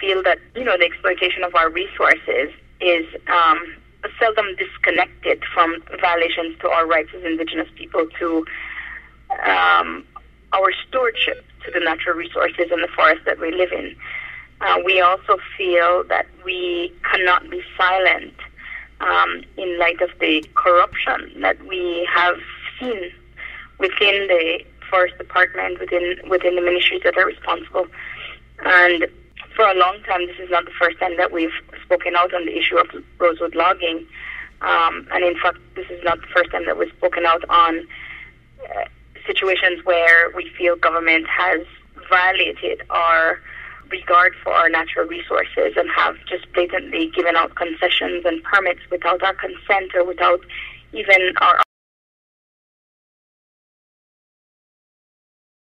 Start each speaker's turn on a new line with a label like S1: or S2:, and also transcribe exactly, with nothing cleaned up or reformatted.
S1: feel that, you know, the exploitation of our resources is um, seldom disconnected from violations to our rights as Indigenous people, to um, our stewardship to the natural resources and the forests that we live in. Uh, we also feel that we cannot be silent um, in light of the corruption that we have seen within the Forest Department, within within the ministries that are responsible. And for a long time, this is not the first time that we've spoken out on the issue of rosewood logging. Um, and in fact, this is not the first time that we've spoken out on uh, situations where we feel government has violated our regard for our natural resources and have just blatantly given out concessions and permits without our consent or without even our